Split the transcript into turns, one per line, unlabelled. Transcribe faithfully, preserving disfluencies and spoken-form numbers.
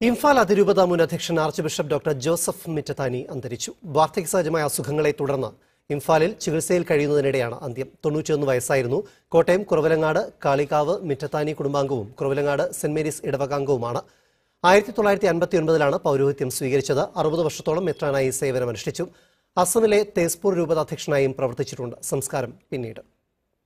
ഇംഫാൽ അതിരൂപത മുൻ അധ്യക്ഷൻ ആർച്ച്ബിഷപ്പ് ഡോക്ടർ ജോസഫ് മിറ്റത്താനി അന്തരിച്ചു. വാർദ്ധക്യസഹജമായ അസുഖങ്ങളെ തുടർന്ന് ഇംഫാലിൽ ചികിത്സയിൽ കഴിയുന്നതിനിടെയാണ് അന്ത്യം. തൊണ്ണൂറ്റിയൊന്ന് വയസ്സായിരുന്നു. കോട്ടയം കുറവലങ്ങാട് കാളികാവ് മിറ്റത്താനി കുടുംബാംഗവും കുറവലങ്ങാട് സെന്റ് മേരീസ് ഇടവകാംഗവുമാണ്. ആയിരത്തി തൊള്ളായിരത്തി അൻപത്തി ഒൻപതിലാണ് പൗരോഹിത്യം സ്വീകരിച്ചത്. അറുപത് വർഷത്തോളം മെത്രാനായി സേവനമനുഷ്ഠിച്ചു. അസമിലെ തേസ്പൂർ രൂപതാധ്യക്ഷനായും പ്രവർത്തിച്ചിട്ടുണ്ട്. സംസ്കാരം പിന്നീട്.